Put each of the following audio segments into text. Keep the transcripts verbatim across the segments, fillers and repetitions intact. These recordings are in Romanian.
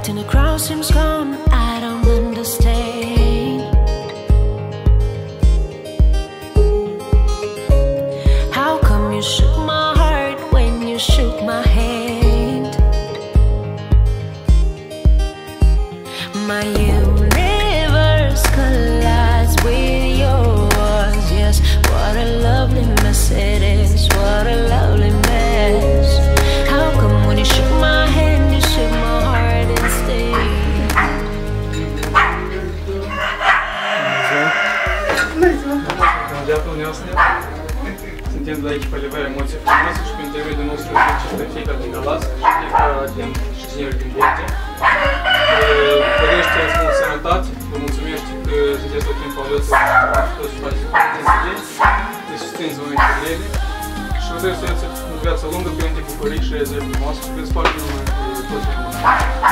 till the crowd seems gone. I don't understand. How come you shook my heart when you shook my hand? My universe collides with yours. Yes, what a lovely mess it is. What a lovely mess. How come when you shook my hand, you shook my heart instead? Suntem de la echipa Livarea Emoții Frumoase și prin intermediul nostru felicităm fiecare din Galați, fiecare din ingineri din Bortea. Dorește să mult sănătate, vă mulțumește că sunteți tot timpul alături de toți și faceți inteligenți, te susțineți în momentele grele și vă doresc să aveți o viață lungă, plină de bucurii și realizări frumoase și veți face numai toți în mână.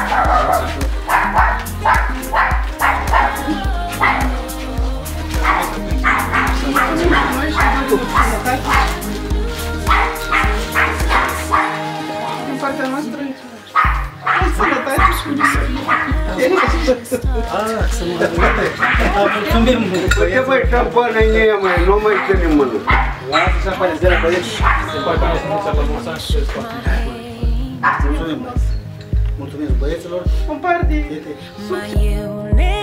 În partea noastră sănătate și bucurie. Ah, sănătate. Mulțumim mult. Uite băi, șampană în ea, măi, nu mai ține mână. Lasă șampană de la băieți. Se poate mai să nu ți-a la și se poate. Mulțumim. Mulțumim băieților. Un par de... My universe